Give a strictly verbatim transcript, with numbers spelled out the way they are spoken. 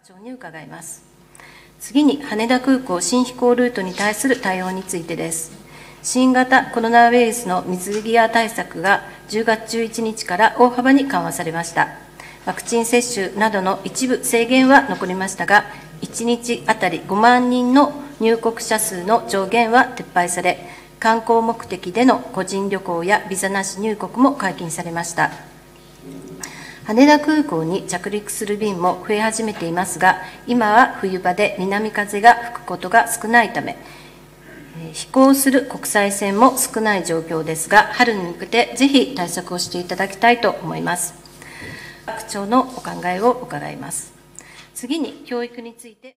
長に伺います。次に、羽田空港新飛行ルートに対する対応についてです。新型コロナウイルスの水際対策がじゅうがつじゅういちにちから大幅に緩和されました。ワクチン接種などの一部制限は残りましたが、いちにちあたりごまんにんの入国者数の上限は撤廃され、観光目的での個人旅行やビザなし入国も解禁されました。羽田空港に着陸する便も増え始めていますが、今は冬場で南風が吹くことが少ないため、飛行する国際線も少ない状況ですが、春に向けてぜひ対策をしていただきたいと思います。区長のお考えを伺います。次に教育について